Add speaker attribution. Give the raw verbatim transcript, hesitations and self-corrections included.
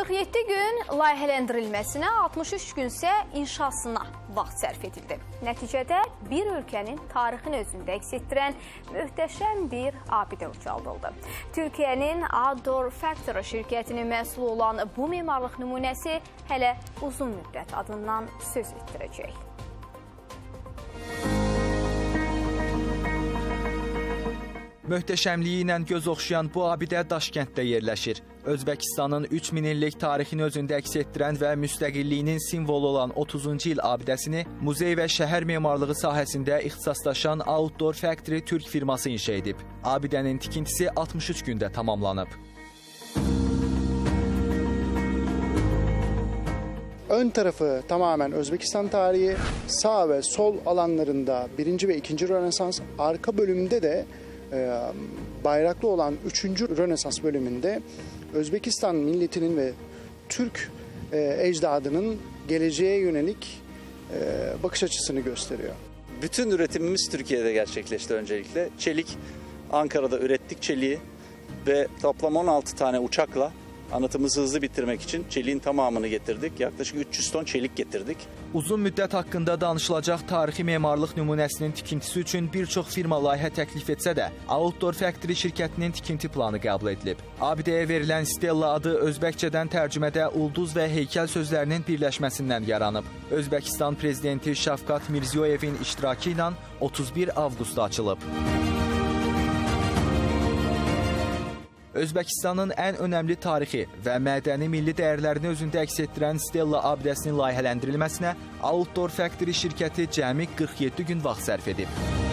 Speaker 1: qırx yeddi gün layihələndirilməsinə, altmış üç gün isə inşasına vaxt sərf edildi. Nəticədə bir ölkənin tarixini özündə əks etdirən möhtəşəm bir abidə ucaldıldı. Türkiyənin Outdoor Factory şirkətinin məhsulu olan bu memarlıq nümunəsi hələ uzun müddət adından söz etdirəcək.
Speaker 2: Möhtəşəmliyi ilə göz oxşayan bu abidə Daşkənddə yerləşir. Özbəkistanın üç min illik tarixini özündə əks etdirən və müstəqilliyinin simvolu olan otuzuncu il abidəsini muzey və şəhər memarlığı sahəsində ixtisaslaşan Outdoor Factory Türk firması inşa edib. Abidənin tikintisi altmış üç gündə tamamlanıb.
Speaker 3: Ön tarafı tamamen Özbekistan tarihi, sağ ve sol alanlarında birinci ve ikinci Rönesans, arka bölümünde de e, bayraklı olan üçüncü Rönesans bölümünde Özbekistan milletinin ve Türk e, ecdadının geleceğe yönelik e, bakış açısını gösteriyor.
Speaker 4: Bütün üretimimiz Türkiye'de gerçekleşti öncelikle. Çelik, Ankara'da ürettik çeliği ve toplam on altı tane uçakla anıtımızı hızlı bitirmek için çeliğin tamamını getirdik. Yaklaşık üç yüz ton çelik getirdik.
Speaker 2: Uzun müddət haqqında danışılacaq tarixi memarlıq nümunəsinin tikintisi üçün bir çox firma layihə təklif etsə də, Outdoor Factory şirkətinin tikinti planı qəbul edilib. Abidəyə verilən Stella adı özbəkcədən tərcümədə ulduz və heykəl sözlərinin birləşməsindən yaranıb. Özbəkistan prezidenti Şavkat Mirziyoyevin iştirakı ilə otuz bir avqustda açılıb. Özbəkistanın ən önəmli tarixi və mədəni milli dəyərlərini özündə əks etdirən Stella abidəsinin layihələndirilməsinə Outdoor Factory şirkəti cəmi qırx yeddi gün vaxt sərf edib.